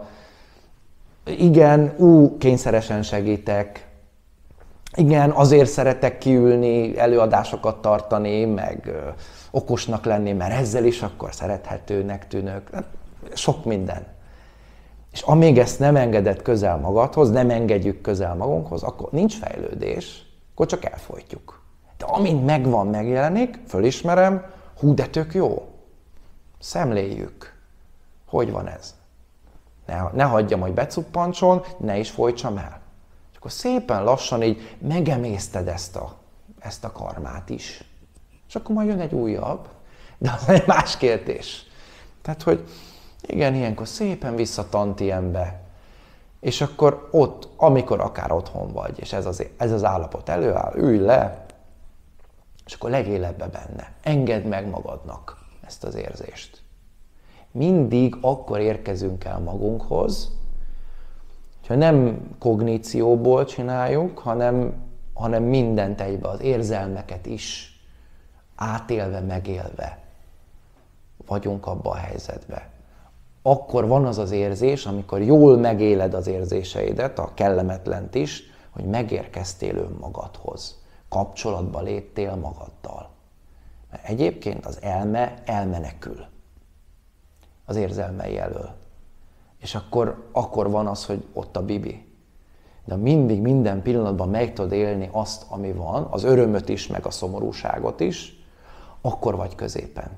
igen, kényszeresen segítek, igen, azért szeretek kiülni, előadásokat tartani, meg okosnak lenni, mert ezzel is akkor szerethetőnek tűnök. Sok minden. És amíg ezt nem engeded közel magadhoz, nem engedjük közel magunkhoz, akkor nincs fejlődés, akkor csak elfojtjuk. De amint megvan, megjelenik, fölismerem, hú, de tök jó. Szemléljük. Hogy van ez? Ne hagyjam, hogy becuppancson, ne is folytsam el. És akkor szépen lassan így megemészted ezt a karmát is. És akkor majd jön egy újabb, de az egy más kérdés. Tehát, hogy igen, ilyenkor szépen vissza tantiembe, és akkor ott, amikor akár otthon vagy, és ez az állapot előáll, ülj le, és akkor legyél ebbe benne. Engedd meg magadnak ezt az érzést. Mindig akkor érkezünk el magunkhoz, hogyha nem kognícióból csináljuk, hanem mindent egybe, az érzelmeket is átélve, megélve vagyunk abba a helyzetbe. Akkor van az az érzés, amikor jól megéled az érzéseidet, a kellemetlent is, hogy megérkeztél önmagadhoz. Kapcsolatba léptél magaddal. Mert egyébként az elme elmenekül az érzelmei elől. És akkor van az, hogy ott a bibi. De mindig, minden pillanatban meg tudod élni azt, ami van, az örömöt is, meg a szomorúságot is, akkor vagy középen.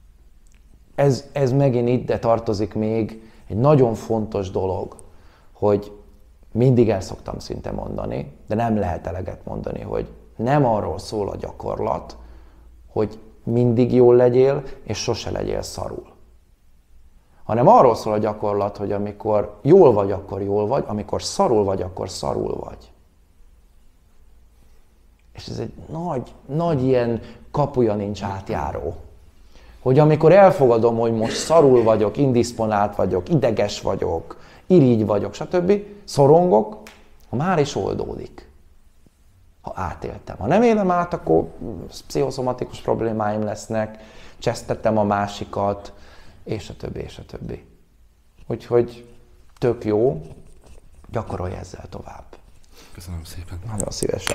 Ez megint ide tartozik még egy nagyon fontos dolog, hogy mindig el szoktam szinte mondani, de nem lehet eleget mondani, hogy nem arról szól a gyakorlat, hogy mindig jól legyél, és sose legyél szarul. Hanem arról szól a gyakorlat, hogy amikor jól vagy, akkor jól vagy, amikor szarul vagy, akkor szarul vagy. És ez egy nagy ilyen kapuja nincs átjáró. Hogy amikor elfogadom, hogy most szarul vagyok, indisponált vagyok, ideges vagyok, irigy vagyok, stb., szorongok, már is oldódik. Ha átéltem. Ha nem élem át, akkor pszichoszomatikus problémáim lesznek, csesztettem a másikat, és a többi, és a többi. Úgyhogy tök jó, gyakorolj ezzel tovább. Köszönöm szépen. Nagyon szívesen.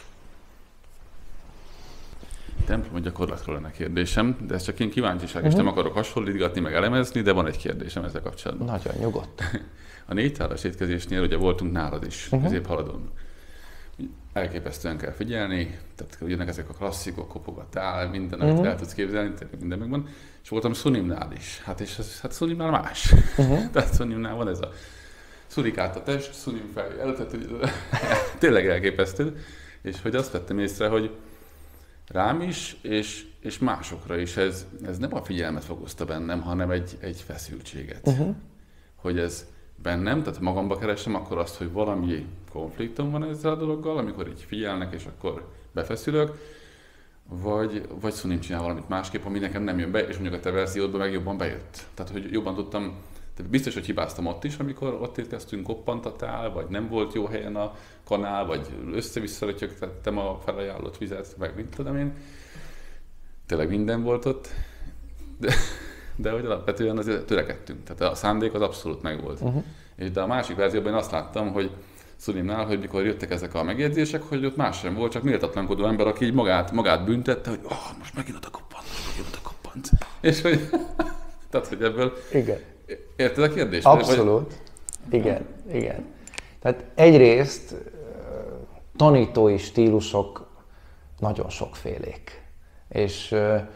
Templom gyakorlatról lenne kérdésem, de ez csak én kíváncsiság, és nem akarok hasonlítgatni, meg elemezni, de van egy kérdésem ezzel kapcsolatban. Nagyon nyugodt. A 4 tálas étkezésnél ugye voltunk nálad is, középhaladón. Elképesztően kell figyelni, tehát jönnek ezek a klasszikok, kopog a tál, minden, amit el tudsz képzelni, minden megvan. És voltam Szunimnál is. Hát Szunimnál más. Tehát Szunimnál van ez a szurikát a test, Szunim felé előtt, tényleg elképesztő. És hogy azt vettem észre, hogy rám is, és másokra is ez nem a figyelmet fokozta bennem, hanem egy feszültséget. Hogy ez bennem, tehát magamba keresem, akkor azt, hogy valami konfliktum van ezzel a dologgal, amikor így figyelnek, és akkor befeszülök, vagy Szunim csinál valamit másképp, ami nekem nem jön be, és mondjuk a te verziódban meg jobban bejött. Tehát, hogy jobban tudtam, tehát biztos, hogy hibáztam ott is, amikor ott érkeztünk, koppant a tál, vagy nem volt jó helyen a kanál, vagy össze-vissza rötyögtettem a felajánlott vizet, meg mit tudom én. Tényleg minden volt ott, de hogy alapvetően azért törekedtünk. Tehát a szándék az abszolút megvolt. De a másik verzióban én azt láttam, hogy Szunimnál, hogy mikor jöttek ezek a megjegyzések, hogy ott más sem volt, csak méltatlankodó ember, aki így magát büntette, hogy most megint oda koppant. És hogy, tehát, hogy ebből... Igen. Érted a kérdést? Abszolút. Vagy... Igen. Tehát egyrészt tanítói stílusok nagyon sokfélék. És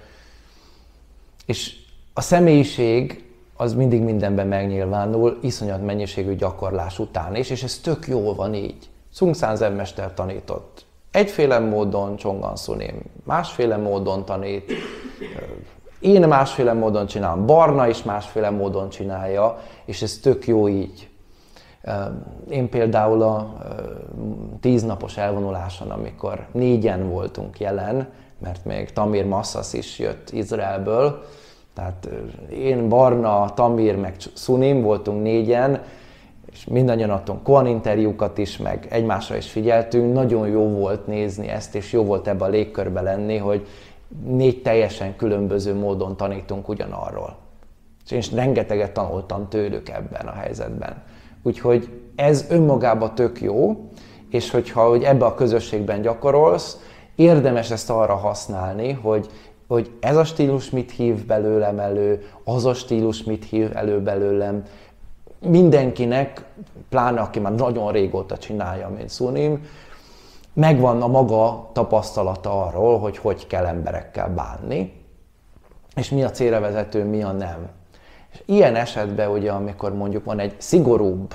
a személyiség az mindig mindenben megnyilvánul, iszonyat mennyiségű gyakorlás után is, és ez tök jól van így. Sungsan zenmester tanított. Egyféle módon Chongan Sunim, másféle módon tanít, én másféle módon csinálom, Barna is másféle módon csinálja, és ez tök jó így. Én például a 10 napos elvonuláson, amikor 4-en voltunk jelen, mert még Tamir Massas is jött Izraelből, tehát én, Barna, Tamir, meg Sunim voltunk 4-en, és mindannyian adtunk Koan interjúkat is, meg egymásra is figyeltünk. Nagyon jó volt nézni ezt, és jó volt ebbe a légkörbe lenni, hogy 4 teljesen különböző módon tanítunk ugyanarról. És én is rengeteget tanultam tőlük ebben a helyzetben. Úgyhogy ez önmagában tök jó, és hogy ebbe a közösségben gyakorolsz, érdemes ezt arra használni, hogy ez a stílus mit hív belőlem elő, az a stílus mit hív elő belőlem. Mindenkinek, pláne aki már nagyon régóta csinálja, mint Sunim, megvan a maga tapasztalata arról, hogy kell emberekkel bánni, és mi a célra vezető, mi a nem. És ilyen esetben, ugye, amikor mondjuk van egy szigorúbb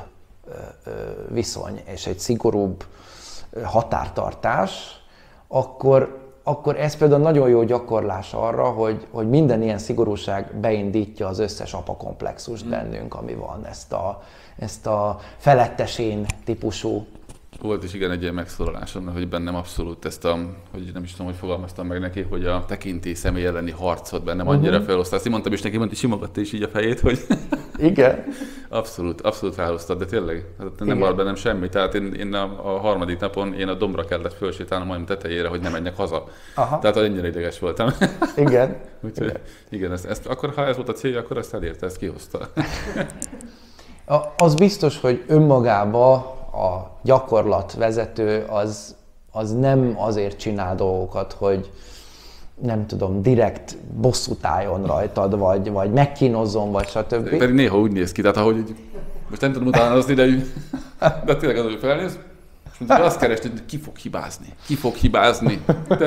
viszony és egy szigorúbb határtartás, akkor ez például nagyon jó gyakorlás arra, hogy minden ilyen szigorúság beindítja az összes apakomplexust bennünk, ami van, ezt a felettesén típusú. Volt is igen egy ilyen megszólalásom, hogy bennem abszolút ezt hogy nem is tudom, hogy fogalmaztam meg neki, hogy a tekintély személy elleni harcot bennem annyira felosztál. Azt mondtam is neki, mondta, simogatta is így a fejét, hogy igen. abszolút felhoztad, de tényleg nem maradt bennem semmi. Tehát én a harmadik napon én a dombra kellett fölsétálnom majd tetejére, hogy ne menjek haza. Aha. Tehát ennyire ideges voltam. Igen. Úgyhogy igen, akkor ha ez volt a célja, akkor ezt elérte, ezt kihozta. Az biztos, hogy önmagában a gyakorlatvezető az nem azért csinál dolgokat, hogy nem tudom, direkt bosszút álljon rajtad, vagy megkínozzon, vagy stb. Pedig néha úgy néz ki, tehát ahogy most nem tudom utánozni, de tényleg az, hogy felnéz, és mondjuk azt keresd, hogy ki fog hibázni.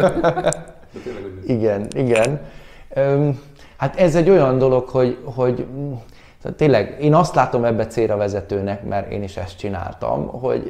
Igen. Hát ez egy olyan dolog, hogy tényleg én azt látom ebbe célra vezetőnek, mert én is ezt csináltam,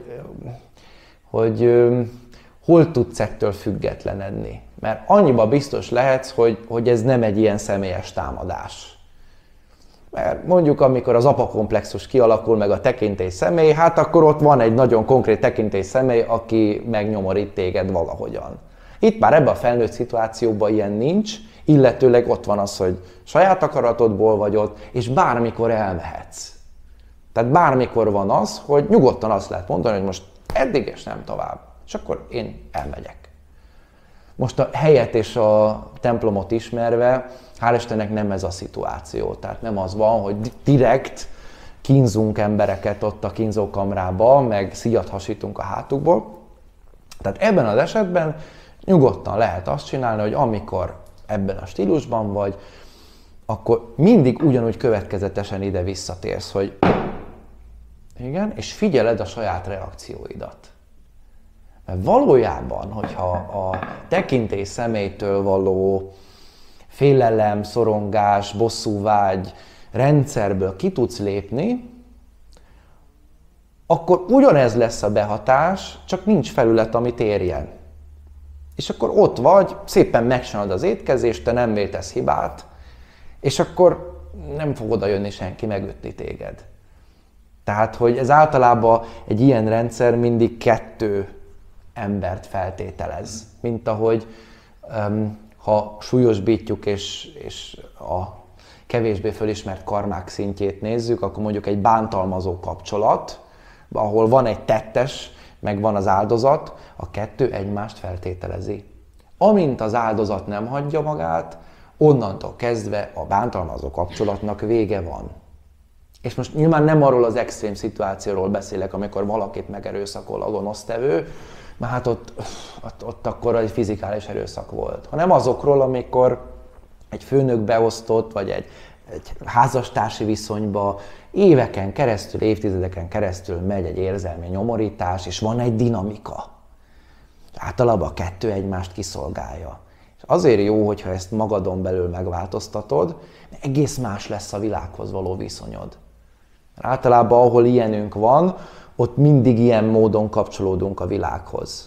hogy hol tudsz ettől függetlenedni. Mert annyiba biztos lehetsz, hogy ez nem egy ilyen személyes támadás. Mert mondjuk, amikor az apakomplexus kialakul, meg a tekintély személy, hát akkor ott van egy nagyon konkrét tekintély személy, aki megnyomorít téged valahogyan. Itt már ebben a felnőtt szituációban ilyen nincs, illetőleg ott van az, hogy saját akaratodból vagy ott, és bármikor elmehetsz. Tehát bármikor van az, hogy nyugodtan azt lehet mondani, hogy most eddig és nem tovább. És akkor én elmegyek. Most a helyet és a templomot ismerve, hál' Istennek nem ez a szituáció. Tehát nem az van, hogy direkt kínzunk embereket ott a kínzókamrába, meg szíjat hasítunk a hátukból. Tehát ebben az esetben nyugodtan lehet azt csinálni, hogy amikor ebben a stílusban vagy, akkor mindig ugyanúgy következetesen ide visszatérsz, hogy igen, és figyeled a saját reakcióidat. Mert valójában, hogyha a tekintély személytől való félelem, szorongás, bosszúvágy rendszerből ki tudsz lépni, akkor ugyanez lesz a behatás, csak nincs felület, amit érjen. És akkor ott vagy, szépen megcsinálod az étkezést, te nem vétesz hibát, és akkor nem fog oda jönni senki megütni téged. Tehát, hogy ez általában egy ilyen rendszer mindig 2 embert feltételez. Mint ahogy ha súlyosbítjuk és a kevésbé fölismert karmák szintjét nézzük, akkor mondjuk egy bántalmazó kapcsolat, ahol van egy tettes, meg van az áldozat, a 2 egymást feltételezi. Amint az áldozat nem hagyja magát, onnantól kezdve a bántalmazó kapcsolatnak vége van. És most nyilván nem arról az extrém szituációról beszélek, amikor valakit megerőszakol a gonosztevő, mert hát ott akkor egy fizikális erőszak volt. Hanem azokról, amikor egy főnök beosztott, vagy egy házastársi viszonyba éveken keresztül, évtizedeken keresztül megy egy érzelmi nyomorítás, és van egy dinamika. Általában a 2 egymást kiszolgálja. És azért jó, hogyha ezt magadon belül megváltoztatod, mert egész más lesz a világhoz való viszonyod. Általában, ahol ilyenünk van, ott mindig ilyen módon kapcsolódunk a világhoz.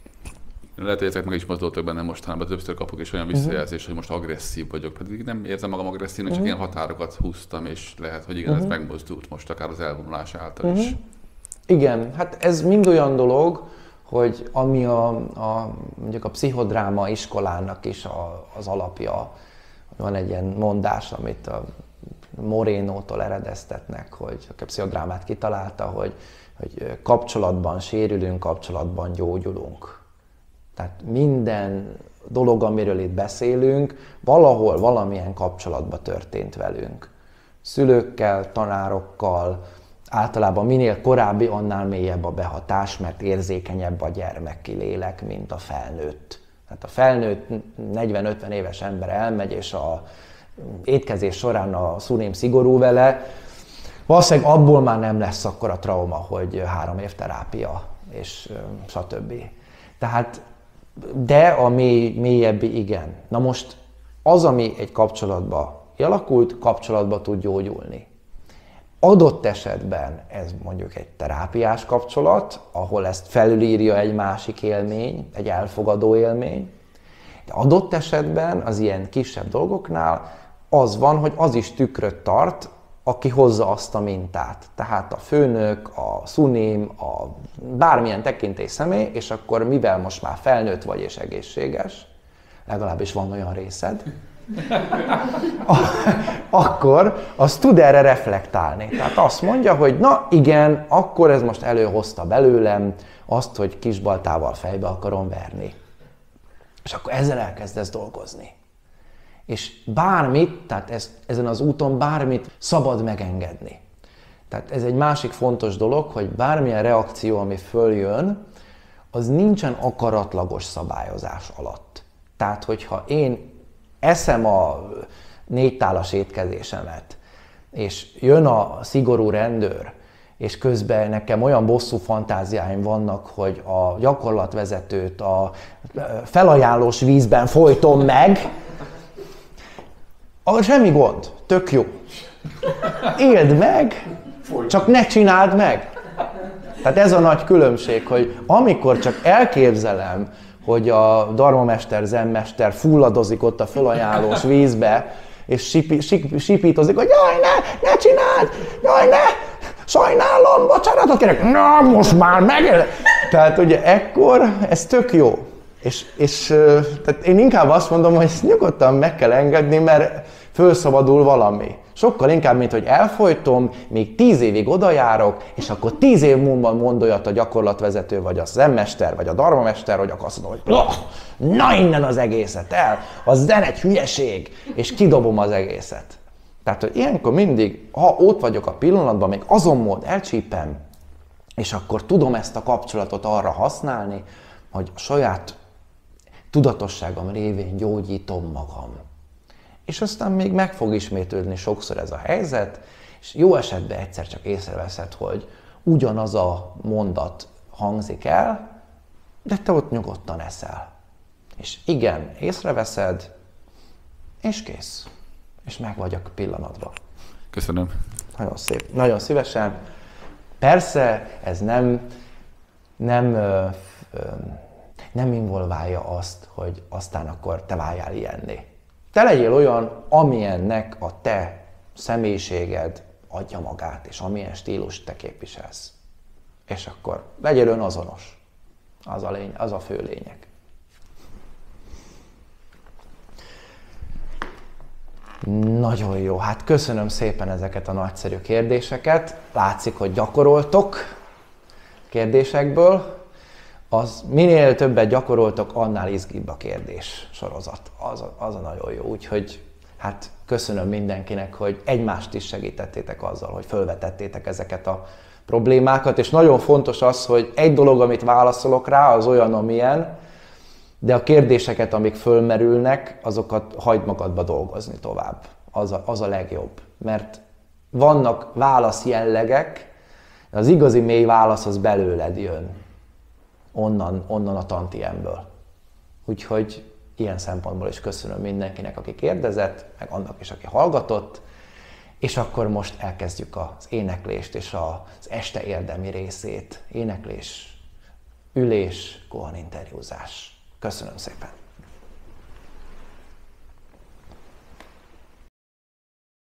Lehet, hogy ezek meg is mozdultak bennem mostanában, többször kapok is olyan visszajelzést, hogy most agresszív vagyok, pedig nem érzem magam agresszívnek, csak ilyen határokat húztam, és lehet, hogy igen, ez megmozdult most akár az elvonulás által is. Igen, hát ez mind olyan dolog, hogy ami mondjuk a pszichodráma iskolának is az alapja. Van egy ilyen mondás, amit a Morénótól eredeztetnek, hogy a pszichodrámát kitalálta, hogy kapcsolatban sérülünk, kapcsolatban gyógyulunk. Tehát minden dolog, amiről itt beszélünk, valahol valamilyen kapcsolatban történt velünk. Szülőkkel, tanárokkal, általában minél korábbi, annál mélyebb a behatás, mert érzékenyebb a gyermeki lélek, mint a felnőtt. Tehát a felnőtt 40-50 éves ember elmegy, és a étkezés során a szulém szigorú vele, valószínűleg abból már nem lesz akkora trauma, hogy 3 év terápia, és stb. Tehát, de a mélyebbi igen. Na most az, ami egy kapcsolatba kialakult, kapcsolatba tud gyógyulni. adott esetben ez mondjuk egy terápiás kapcsolat, ahol ezt felülírja egy másik élmény, egy elfogadó élmény. De adott esetben az ilyen kisebb dolgoknál az van, hogy az is tükröt tart, aki hozza azt a mintát. Tehát a főnök, a szunim, bármilyen tekintély személy, és akkor mivel most már felnőtt vagy és egészséges, legalábbis van olyan részed, akkor az tud erre reflektálni. Tehát azt mondja, hogy na igen, akkor ez most előhozta belőlem azt, hogy kisbaltával fejbe akarom verni. És akkor ezzel elkezdesz dolgozni. És bármit, tehát ezen az úton bármit szabad megengedni. Tehát ez egy másik fontos dolog, hogy bármilyen reakció, ami följön, az nincsen akaratlagos szabályozás alatt. Tehát, hogyha én eszem a 4 tálas étkezésemet, és jön a szigorú rendőr, és közben nekem olyan bosszú fantáziáim vannak, hogy a gyakorlatvezetőt a felajánlós vízben folytom meg, semmi gond, tök jó. Éld meg, csak ne csináld meg. Tehát ez a nagy különbség, hogy amikor csak elképzelem, hogy a dharmamester, zenmester fulladozik ott a felajánlós vízbe, és sipítozik, hogy jaj, ne csináld, jaj, ne, sajnálom, bocsánatot kérek, na, most már meg. Tehát ugye ekkor ez tök jó. És tehát én inkább azt mondom, hogy ezt nyugodtan meg kell engedni, mert fölszabadul valami. Sokkal inkább, mint hogy elfolytom, még 10 évig odajárok, és akkor 10 év múlva mond olyat a gyakorlatvezető, vagy a zenmester, vagy a dharmamester, hogy akkor azt mondom, hogy na innen az egészet el, az zen egy hülyeség, és kidobom az egészet. Tehát, hogy ilyenkor mindig, ha ott vagyok a pillanatban, még azon mód elcsípem, és akkor tudom ezt a kapcsolatot arra használni, hogy a saját tudatosságom révén gyógyítom magam. És aztán még meg fog ismétlődni sokszor ez a helyzet, és jó esetben egyszer csak észreveszed, hogy ugyanaz a mondat hangzik el, de te ott nyugodtan eszel. És igen, észreveszed, és kész. És meg vagy a pillanatban. Köszönöm. Nagyon szép. Nagyon szívesen. Persze ez nem involválja azt, hogy aztán akkor te váljál ilyenné. Te legyél olyan, amilyennek a te személyiséged adja magát, és amilyen stílust te képviselsz. És akkor legyél önazonos. Az a fő lényeg. Nagyon jó. Hát köszönöm szépen ezeket a nagyszerű kérdéseket. Látszik, hogy gyakoroltok kérdésekből. Minél többet gyakoroltok, annál izgibb a kérdés sorozat. Az a nagyon jó. Úgyhogy hát köszönöm mindenkinek, hogy egymást is segítettétek azzal, hogy fölvetettétek ezeket a problémákat. És nagyon fontos az, hogy egy dolog, amit válaszolok rá, az olyan, amilyen, de a kérdéseket, amik fölmerülnek, azokat hagyd magadba dolgozni tovább. Az a legjobb. Mert vannak válaszjellegek, az igazi mély válasz az belőled jön. Onnan a tantiemből. Úgyhogy ilyen szempontból is köszönöm mindenkinek, aki kérdezett, meg annak is, aki hallgatott, és akkor most elkezdjük az éneklést és az este érdemi részét. Éneklés, ülés, kohan interjúzás. Köszönöm szépen!